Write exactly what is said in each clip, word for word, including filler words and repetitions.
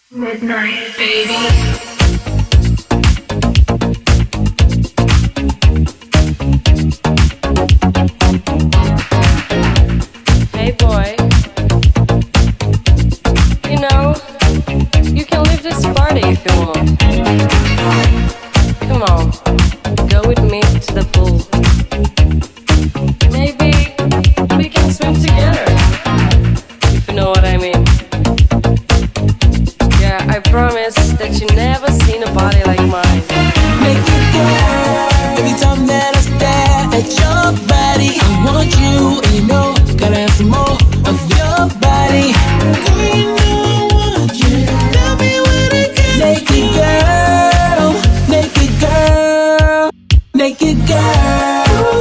Midnight, baby. Hey boy, you know, you can leave this party if you want. Come on, go with me to the pool. Maybe we can swim together, if you know what I mean. Yeah, I promise that you never seen a body like mine. Make it girl, every time that I stare at your body, I want you, and you know, gotta have some more of your body. Girl, you know I want you. Tell me when I get naked girl, naked girl, naked girl.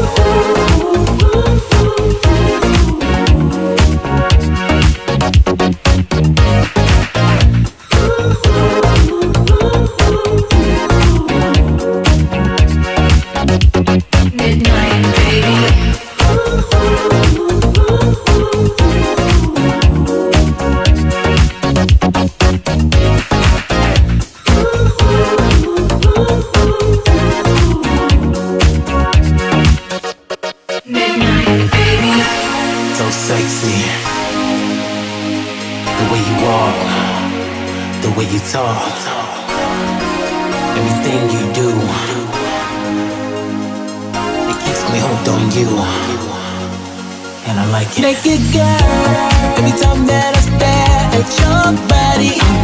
So sexy, the way you walk, the way you talk, everything you do, it keeps me hooked on you, and I like it. Naked girl, every time that I stare at your body, I